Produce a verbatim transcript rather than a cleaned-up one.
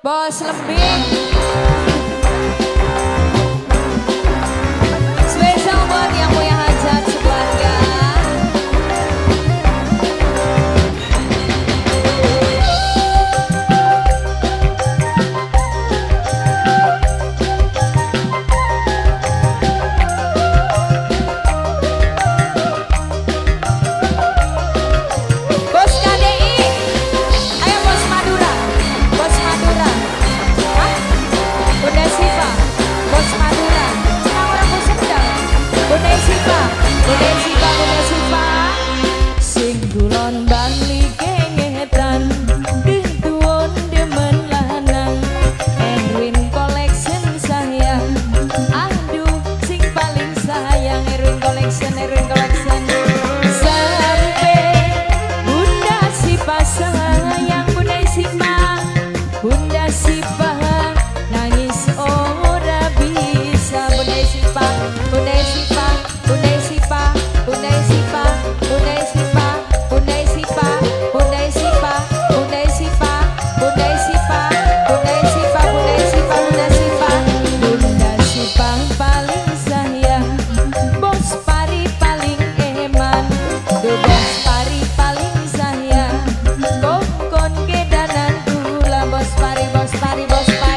Bos Lembing. Spesial buat yang punya hajat sekeluarga. Bos K D I, ayo Bos Madura, Bos Madura. Hah? Bunda Siva, Bos Madura. Orang-orang Bos Sendal. Bunda Siva, Bunda Siva, Bunda Siva. Sing kulon bali kengetan, dituon demen lanang. Erwin Collection sayang, aduh sing paling sayang. Erwin Collection, Erwin Collection. Sampai Bunda Siva sayang, Bunda Siva, Bunda Siva nangis ora bisa. Bunda Siva, Bunda Siva, Bunda Siva, Bunda Siva, Bunda Siva, Bunda Siva, Bunda Siva, Bunda Siva, Bunda Siva, Bunda Siva, Bunda Siva, Bunda Siva, Bunda Siva paling sayang. Bos Pari paling eman, do Bos Pari paling sayang. Kongkon kedanan kula Bos Pari, Bos Pari, Bos Pari.